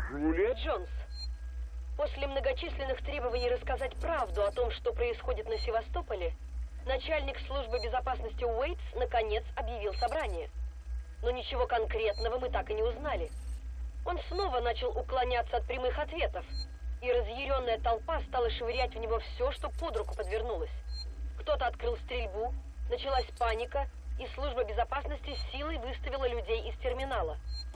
Джулия? Джонс, после многочисленных требований рассказать правду о том, что происходит на Севастополе, начальник службы безопасности Уэйтс наконец объявил собрание. Но ничего конкретного мы так и не узнали. Он снова начал уклоняться от прямых ответов, и разъяренная толпа стала швырять в него все, что под руку подвернулось. Кто-то открыл стрельбу, началась паника, и служба безопасности силой выставила людей из терминала.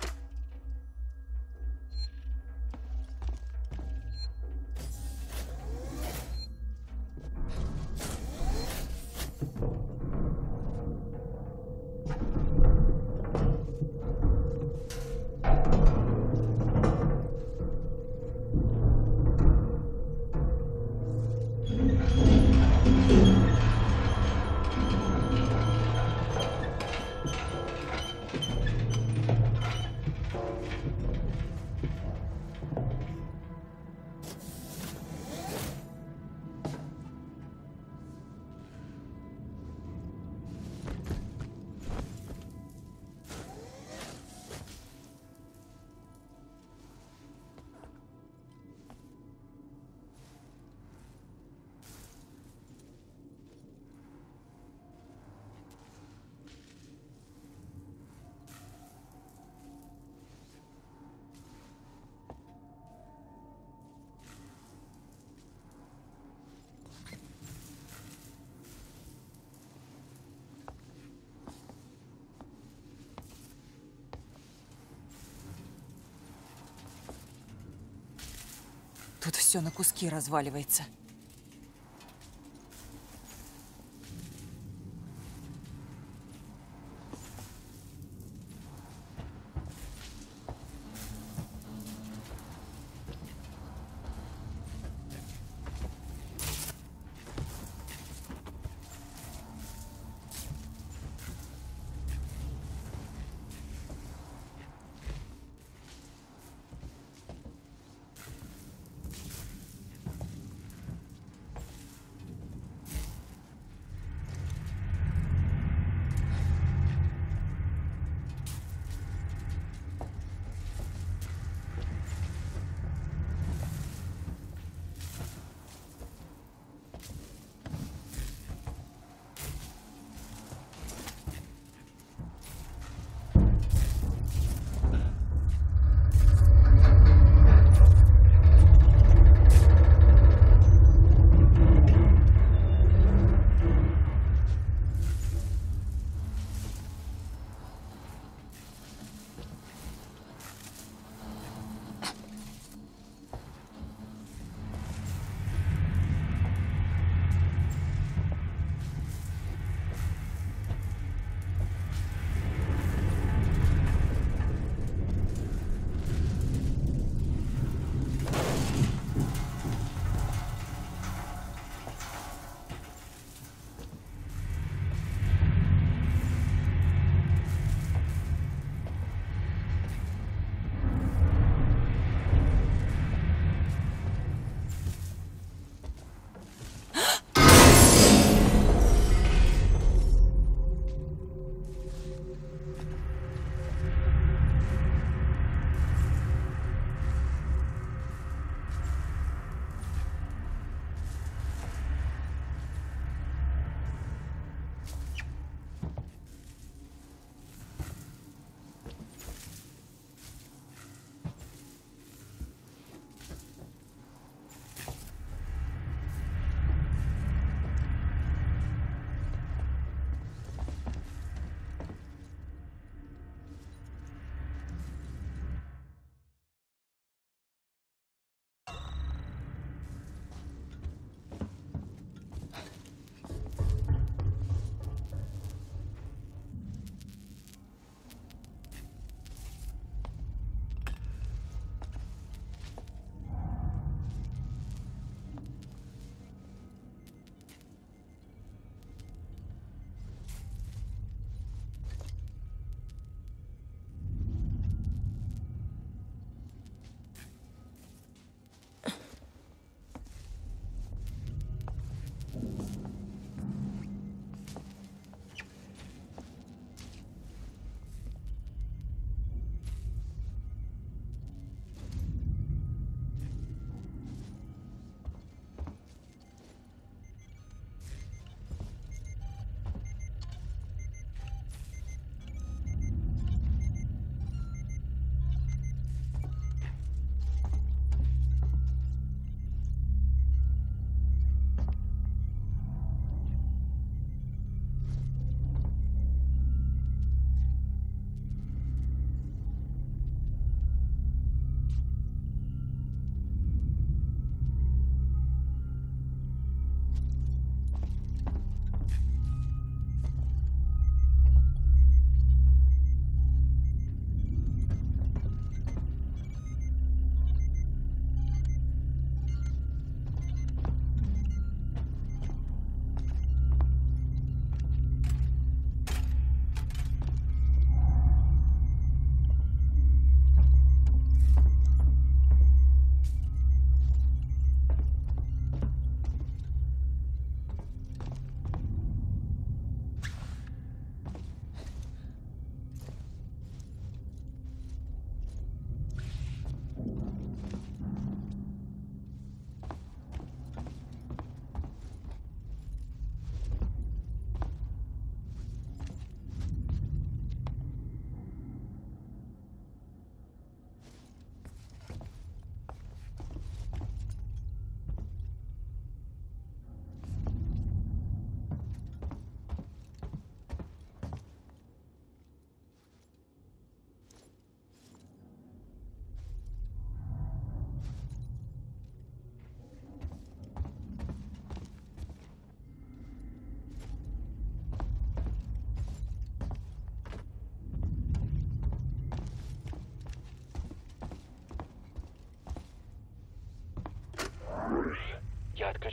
Тут все на куски разваливается.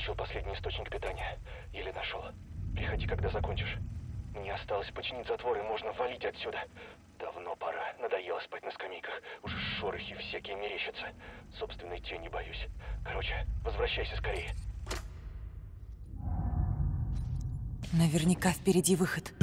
отключил последний источник питания. Еле нашел. Приходи, когда закончишь. Мне осталось починить затвор, и можно валить отсюда. Давно пора. Надоело спать на скамейках. Уже шорохи всякие мерещатся. Собственной тени боюсь. Короче, возвращайся скорее. Наверняка впереди выход.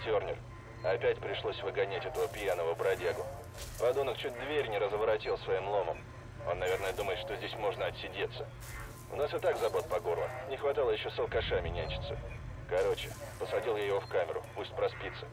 Тернер. Опять пришлось выгонять этого пьяного бродягу. Подонок чуть дверь не разворотил своим ломом. Он, наверное, думает, что здесь можно отсидеться. У нас и так забот по горло. Не хватало еще с алкашами нянчиться. Короче, посадил я его в камеру. Пусть проспится.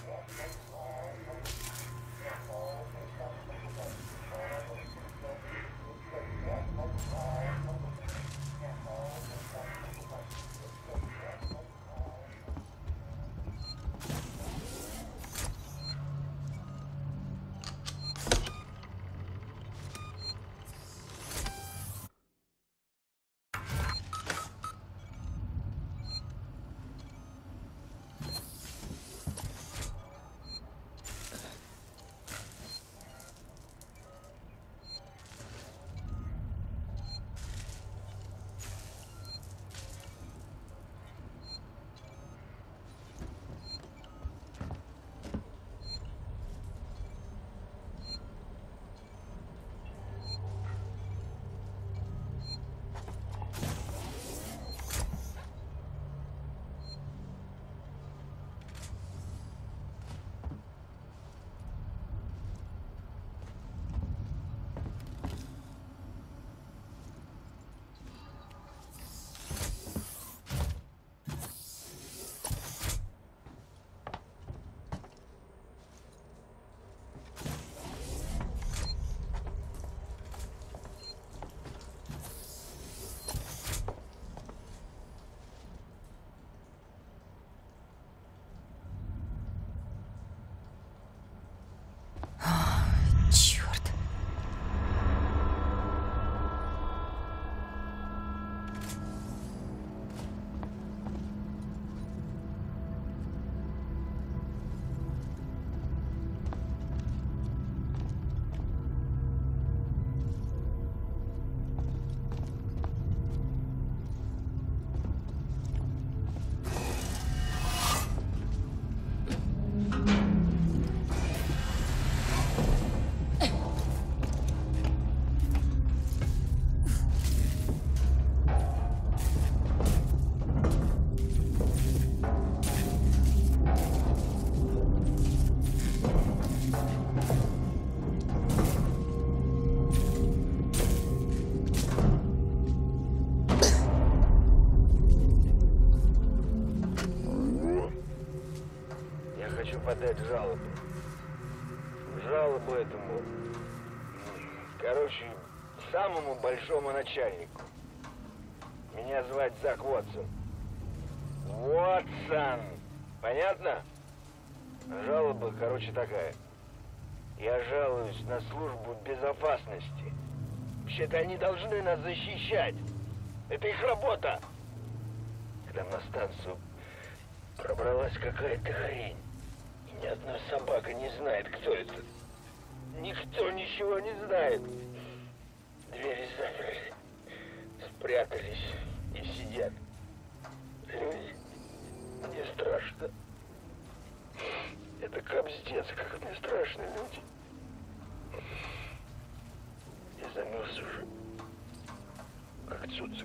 Черт. Подать жалобу. Жалобу этому, короче, самому большому начальнику. Меня звать Зак Уотсон. Уотсон! Понятно? Жалоба, короче, такая. Я жалуюсь на службу безопасности. Вообще-то они должны нас защищать. Это их работа. Когда на станцию пробралась какая-то хрень. Ни одна собака не знает, кто это. Никто ничего не знает. Двери заперли. Спрятались и сидят. Люди, мне страшно. Это капздец, как мне страшно, люди. Я замерз уже. Как цуцик.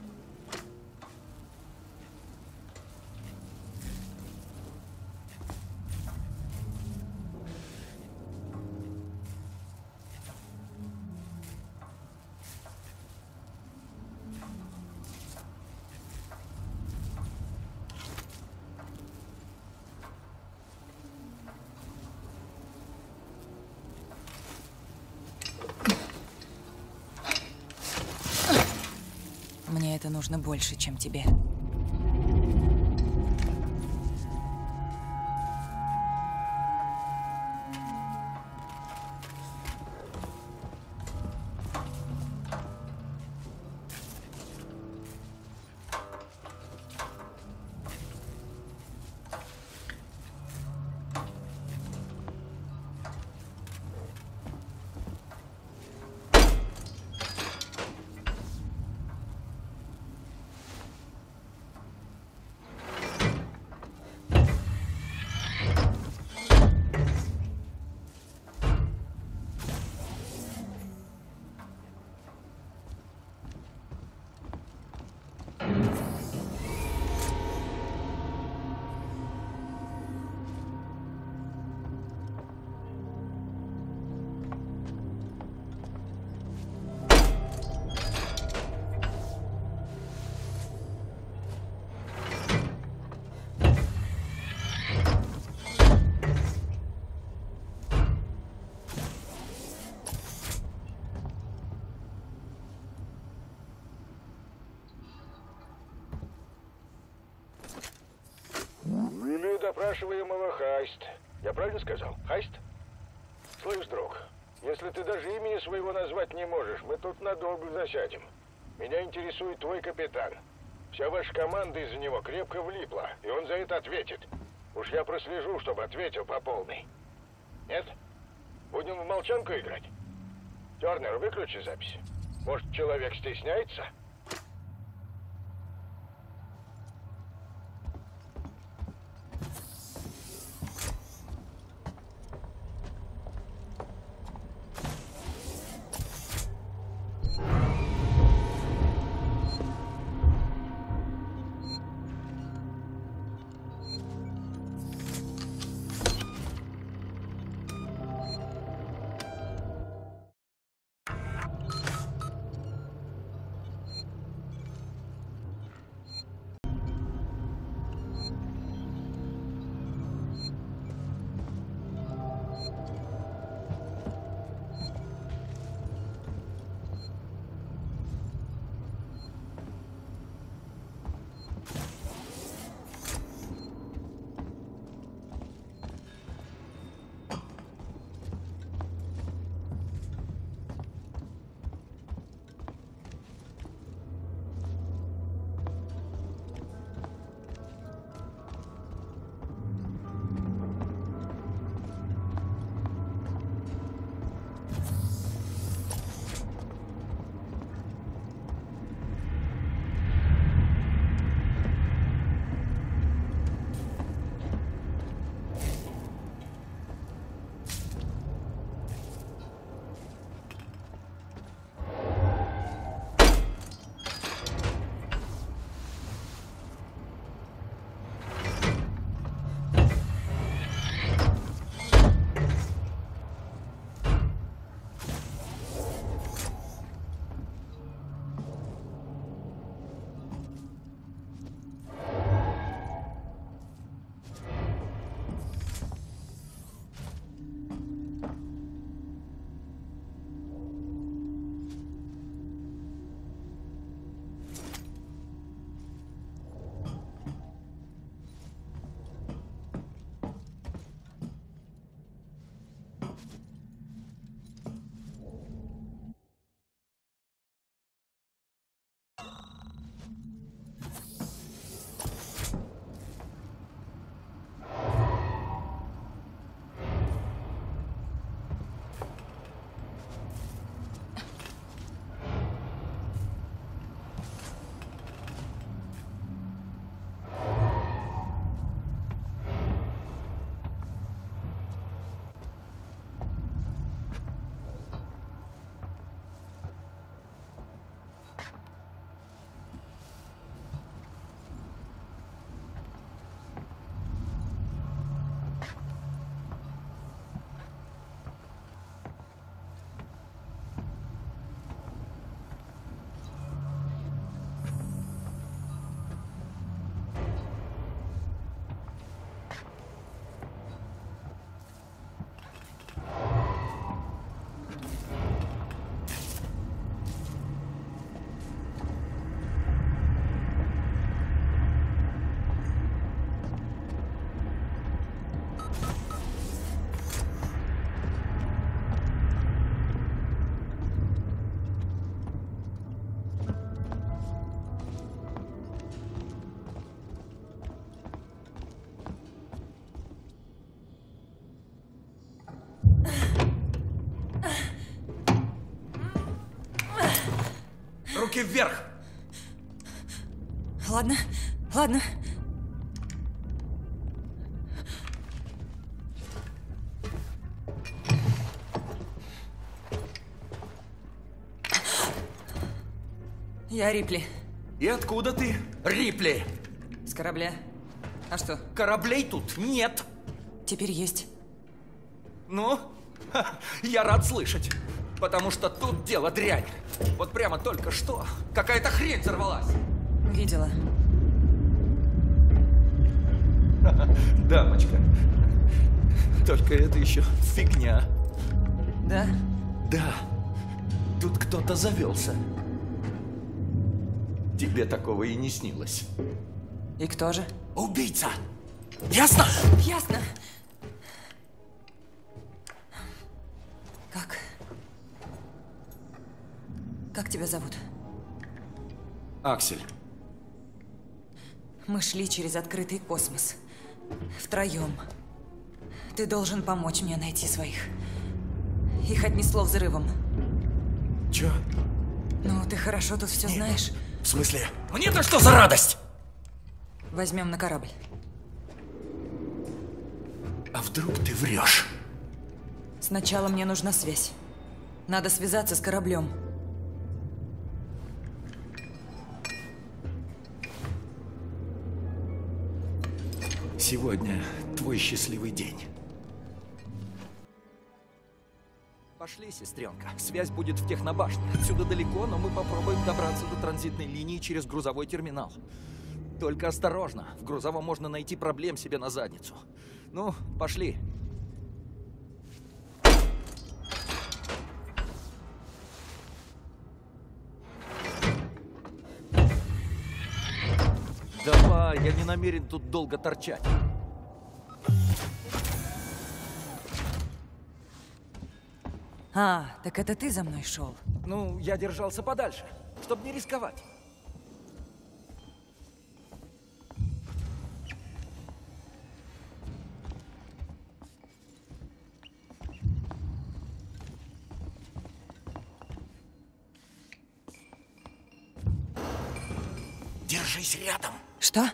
Мне это нужно больше, чем тебе. спрашиваемого Хайст. Я правильно сказал? Хайст? Слышь, друг, если ты даже имени своего назвать не можешь, мы тут надолго засядем. Меня интересует твой капитан. Вся ваша команда из-за него крепко влипла, и он за это ответит. Уж я прослежу, чтобы ответил по полной. Нет? Будем в молчанку играть? Тернер, выключи запись. Может, человек стесняется? Руки вверх! Ладно, ладно. Я Рипли. И откуда ты, Рипли? С корабля. А что? Кораблей тут нет. Теперь есть. Ну, я рад слышать. Потому что тут дело дрянь. Вот прямо только что какая-то хрень взорвалась. Видела. Дамочка. Только это еще фигня. Да? Да. Тут кто-то завелся. Тебе такого и не снилось. И кто же? Убийца! Ясно? Ясно. Как тебя зовут? Аксель. Мы шли через открытый космос. Втроем. Ты должен помочь мне найти своих. Их отнесло взрывом. Чё? Ну, ты хорошо тут все знаешь. В смысле? Мне-то что за радость? Возьмем на корабль. А вдруг ты врешь? Сначала мне нужна связь. Надо связаться с кораблем. Сегодня твой счастливый день. Пошли, сестренка. Связь будет в технобашне. Отсюда далеко, но мы попробуем добраться до транзитной линии через грузовой терминал. Только осторожно. В грузовом можно найти проблем себе на задницу. Ну, пошли. Давай, я не намерен тут долго торчать. А, так это ты за мной шел? Ну, я держался подальше, чтобы не рисковать. Держись рядом. Что?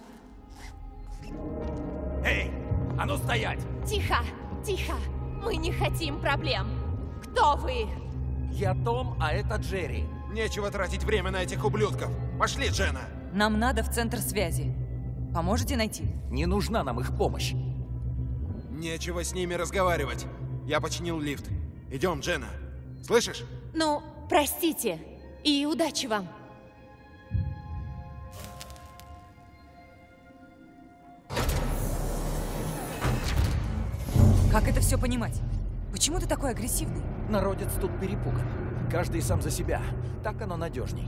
Эй, а ну стоять! Тихо, тихо. Мы не хотим проблем. Кто вы? Я Том, а это Джерри. Нечего тратить время на этих ублюдков. Пошли, Дженна. Нам надо в центр связи. Поможете найти? Не нужна нам их помощь. Нечего с ними разговаривать. Я починил лифт. Идем, Дженна. Слышишь? Ну, простите. И удачи вам. Как это все понимать? Почему ты такой агрессивный? Народец тут перепуган. Каждый сам за себя. Так оно надежней.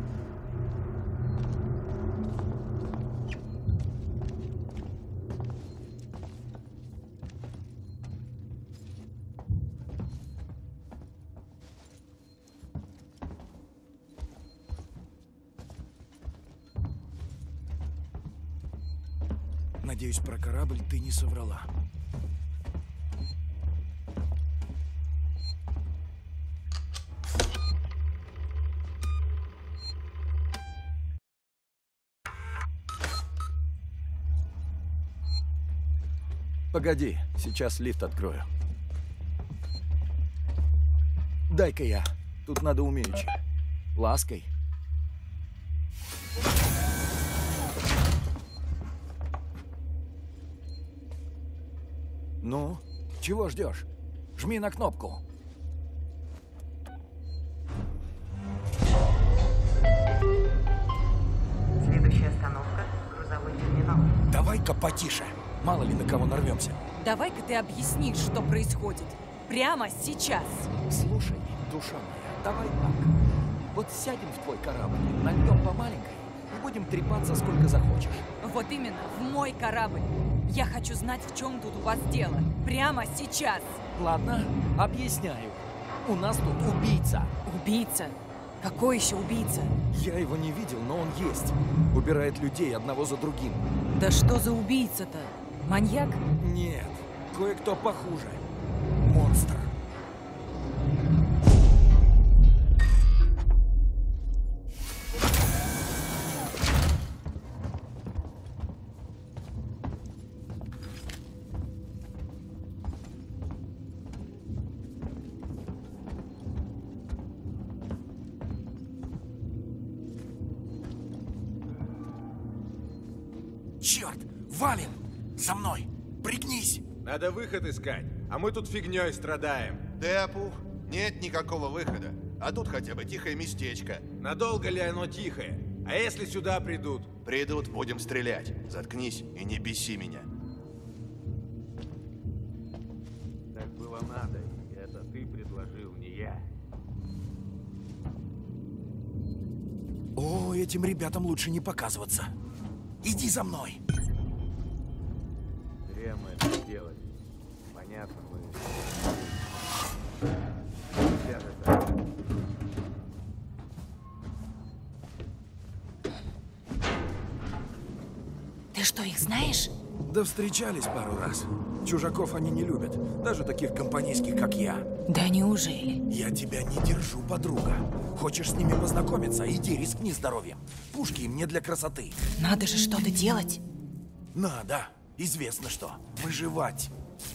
Надеюсь, про корабль ты не соврала. Погоди, сейчас лифт открою. Дай-ка я. Тут надо умеючи. Лаской. Ну, чего ждешь? Жми на кнопку. Следующая остановка – грузовой терминал. Давай-ка потише. Мало ли на кого нарвемся. Давай-ка ты объяснишь, что происходит. Прямо сейчас. Слушай, душа моя, давай так. Вот сядем в твой корабль, нальем по маленькой и будем трепаться сколько захочешь. Вот именно, в мой корабль. Я хочу знать, в чем тут у вас дело. Прямо сейчас. Ладно, объясняю. У нас тут убийца. Убийца? Какой еще убийца? Я его не видел, но он есть. Убирает людей одного за другим. Да что за убийца-то? Маньяк? Нет, кое-кто похуже. Монстр. Черт! Валим! За мной! Пригнись! Надо выход искать, а мы тут фигней страдаем. Ты опух? Нет никакого выхода. А тут хотя бы тихое местечко. Надолго ли оно тихое? А если сюда придут? Придут, будем стрелять. Заткнись и не беси меня. Так было надо, и это ты предложил, не я. О, этим ребятам лучше не показываться. Иди за мной. Зачем мы это делали? Понятно, мы... Нельзя же так. Ты что, их знаешь? Да встречались пару раз. Чужаков они не любят. Даже таких компанейских, как я. Да неужели? Я тебя не держу, подруга. Хочешь с ними познакомиться? Иди, рискни здоровьем. Пушки им не для красоты. Надо же что-то делать. Надо. Известно что. Выживать.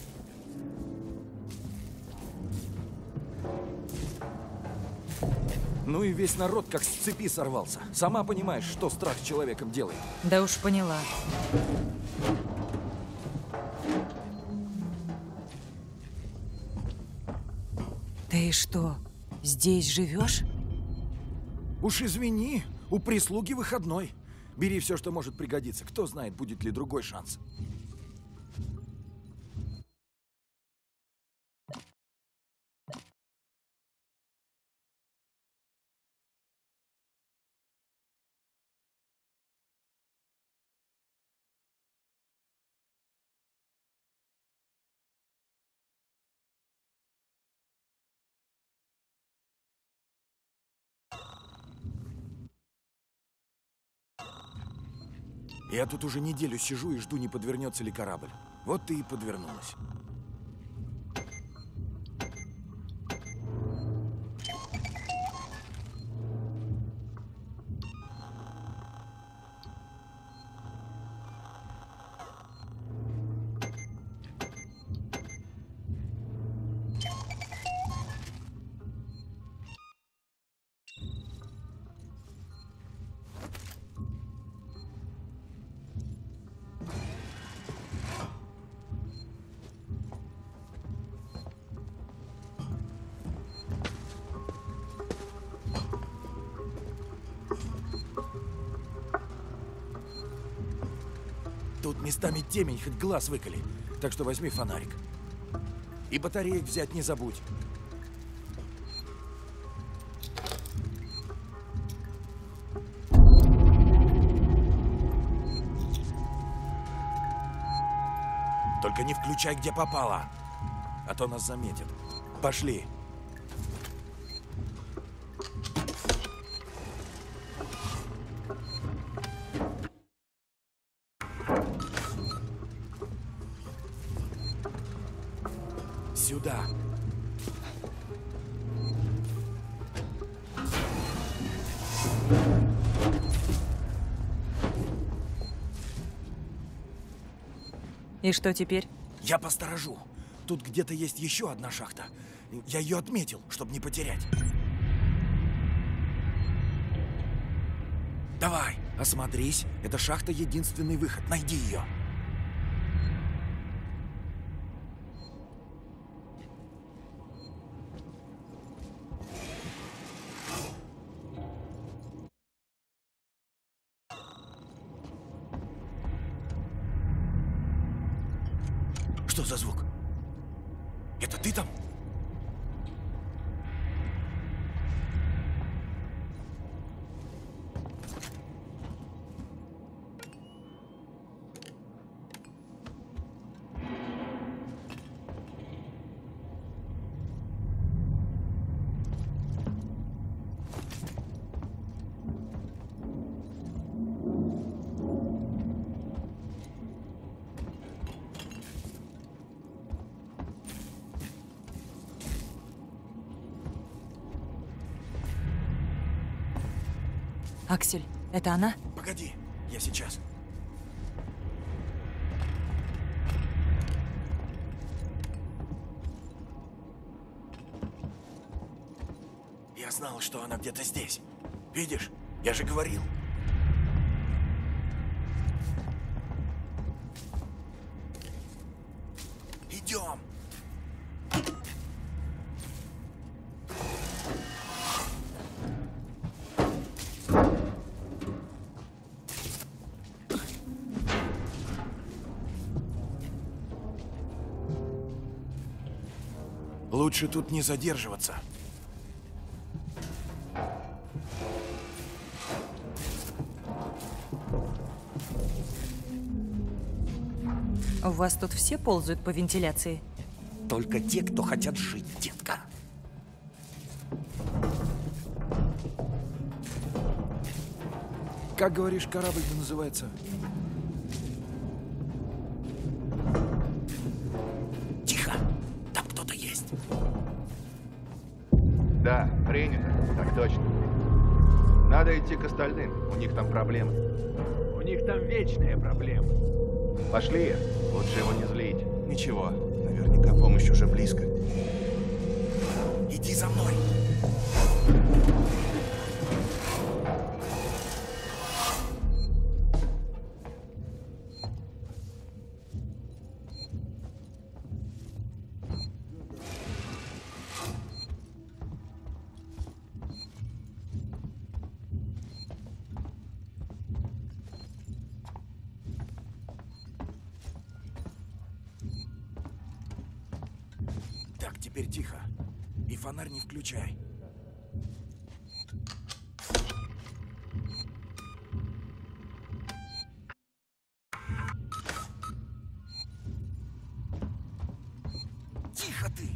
Ну и весь народ как с цепи сорвался. Сама понимаешь, что страх с человеком делает. Да уж поняла. Ты что, здесь живешь? Уж извини, у прислуги выходной. Бери все, что может пригодиться. Кто знает, будет ли другой шанс. Я тут уже неделю сижу и жду, не подвернется ли корабль. Вот ты и подвернулась. Тут местами темень, хоть глаз выколи. Так что возьми фонарик. И батареек взять не забудь. Только не включай, где попало. А то нас заметят. Пошли. Сюда. И что теперь? Я посторожу. Тут где-то есть еще одна шахта. Я ее отметил, чтобы не потерять. Давай, осмотрись. Эта шахта — единственный выход. Найди ее. Что за звук? Это ты там? Аксель, это она? Погоди, я сейчас. Я знал, что она где-то здесь. Видишь? Я же говорил. Идем. Лучше тут не задерживаться. У вас тут все ползают по вентиляции? Только те, кто хотят жить, детка. Как говоришь, корабль-то называется? Тихо! Там кто-то есть. Да, принято. Так точно. Надо идти к остальным. У них там проблемы. У них там вечная проблема. Пошли. Лучше его не злить. Ничего. Наверняка помощь уже близко. Иди за мной. Так, теперь тихо. И фонарь не включай. Тихо ты!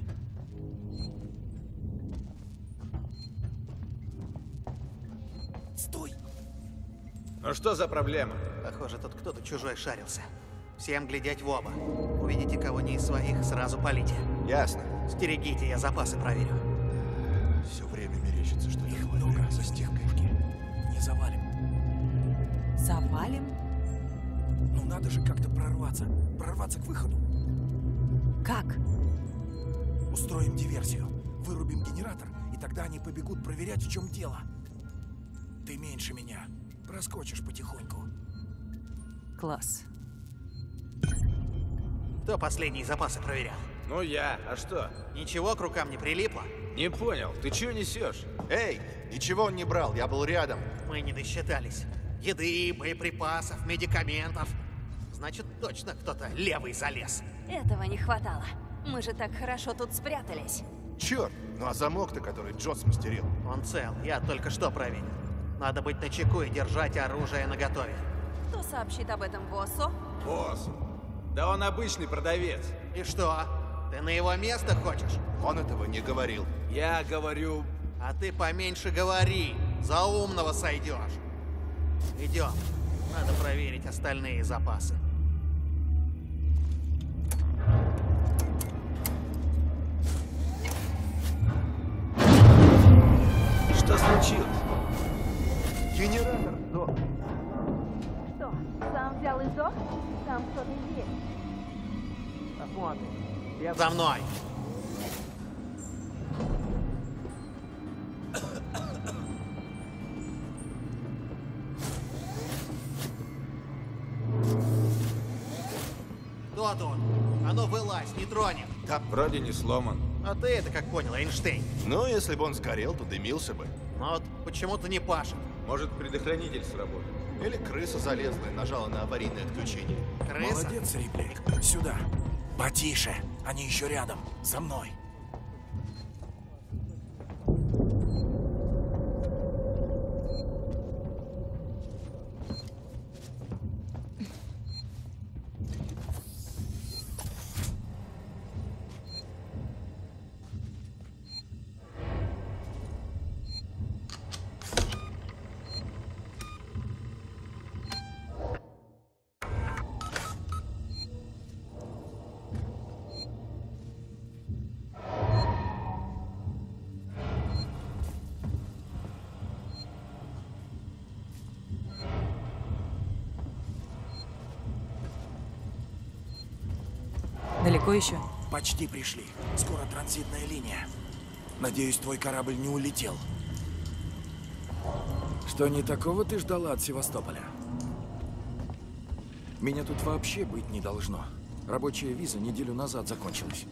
Стой! Ну что за проблема? Похоже, тут кто-то чужой шарился. Всем глядеть в оба. Увидите кого не из своих, сразу палите. Ясно. Стерегите, я запасы проверю. Все время мерещится, что Их много, застиг пушки. Не завалим. Завалим? Ну надо же как-то прорваться. Прорваться к выходу. Как? Устроим диверсию. Вырубим генератор, и тогда они побегут проверять, в чем дело. Ты меньше меня. Проскочишь потихоньку. Класс. Кто последние запасы проверял? Ну я, а что? Ничего к рукам не прилипло? Не понял, ты чего несешь? Эй, ничего он не брал, я был рядом. Мы не досчитались. Еды, боеприпасов, медикаментов. Значит, точно кто-то левый залез. Этого не хватало. Мы же так хорошо тут спрятались. Черт, ну а замок-то, который Джот смастерил? Он цел, я только что проверил. Надо быть начеку и держать оружие наготове. Кто сообщит об этом боссу? Босс. Да он обычный продавец. И что? Ты на его место хочешь? Он этого не говорил. Я говорю... А ты поменьше говори. За умного сойдешь. Идем. Надо проверить остальные запасы. Что случилось? Генератор сдох. Что, сам взял и сдох? Там кто-то есть. Посмотрим. За мной. Кто тут? А ну вылазь, не тронем. Да, Вроде не сломан. А ты это как понял, Эйнштейн? ну если бы он сгорел, то дымился бы. Но вот почему-то не пашет. Может, предохранитель сработал. Или крыса залезла и нажала на аварийное отключение. Крыса? Молодец, Рипли. Сюда. Потише. Они еще рядом. За мной. Далеко еще? Почти пришли. Скоро транзитная линия. Надеюсь, твой корабль не улетел. Что не такого ты ждала от Севастополя? Меня тут вообще быть не должно. Рабочая виза неделю назад закончилась.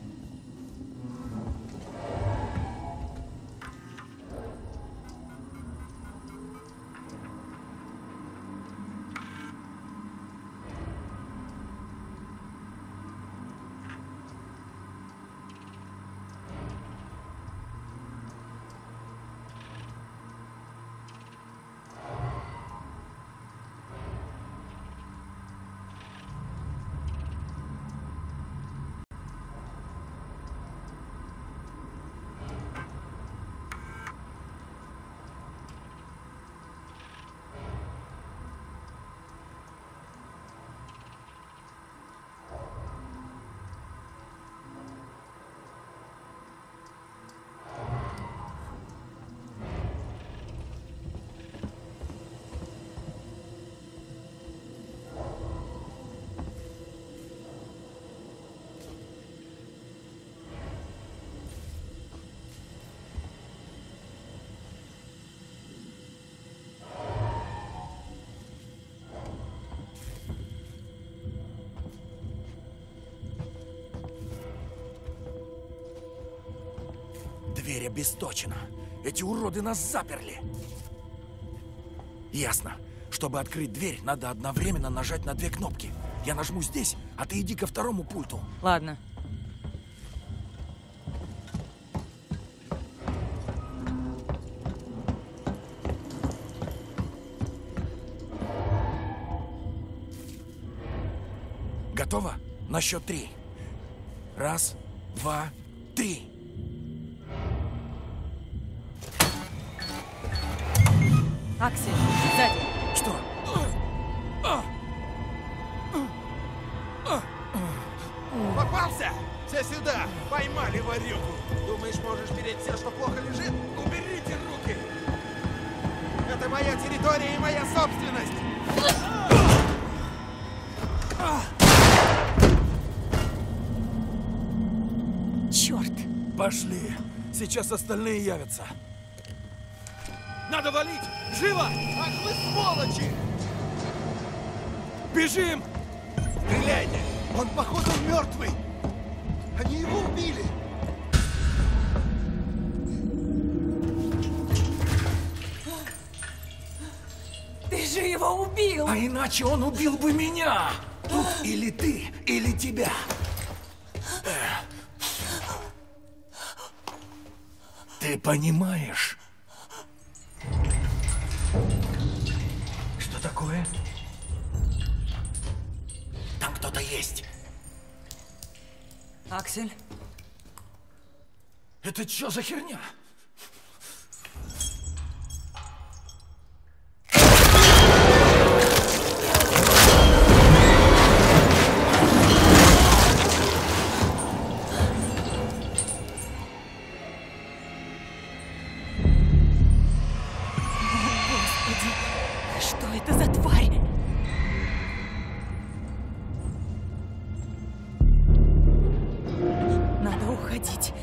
Дверь обесточена. Эти уроды нас заперли. Ясно. Чтобы открыть дверь, надо одновременно нажать на 2 кнопки. Я нажму здесь, а ты иди ко второму пульту. Ладно. Готово? На счет 3. 1, 2, 3. Аксель, сзади. Что? Попался! Все сюда! Поймали ворюгу! Думаешь, можешь переть все, что плохо лежит? Уберите руки! Это моя территория и моя собственность! Черт! Пошли! Сейчас остальные явятся. Надо валить! Живо! Ах вы сволочи! Бежим! Стреляйте! Он, походу, мертвый! Они его убили! Ты же его убил! А иначе он убил бы меня! Тут или ты, или тебя. Ты понимаешь? Что такое? Там кто-то есть. Аксель? Это что за херня? Что это за тварь? Надо уходить.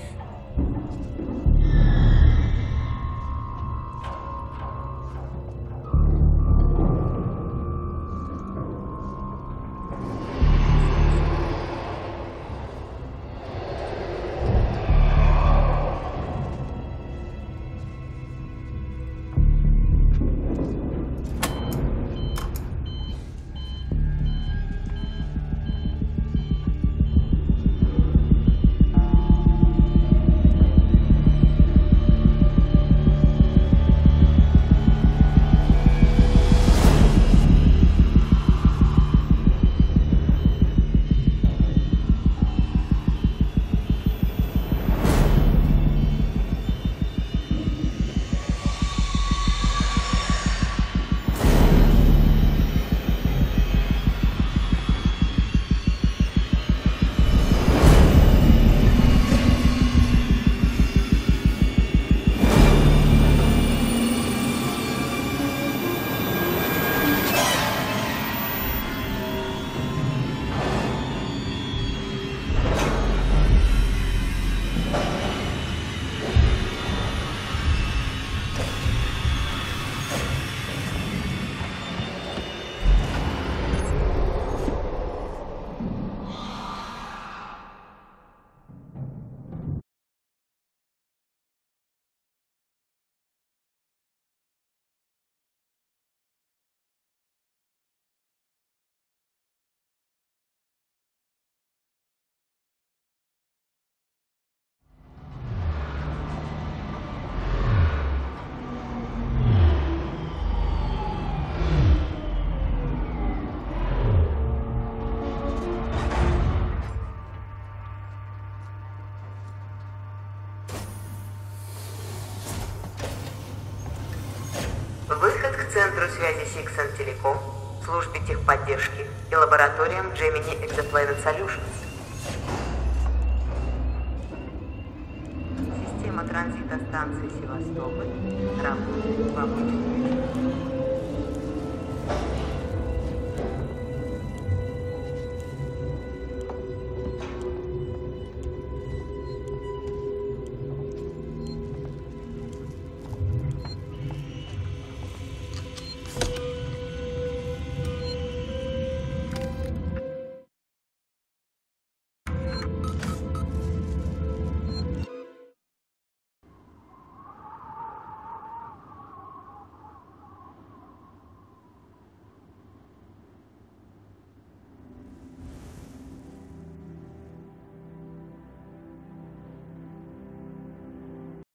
Выход к центру связи Sixon Telecom, службе техподдержки и лабораториям Gemini Exoplanet Solutions. Система транзита станции Севастополь работает в обычном режиме.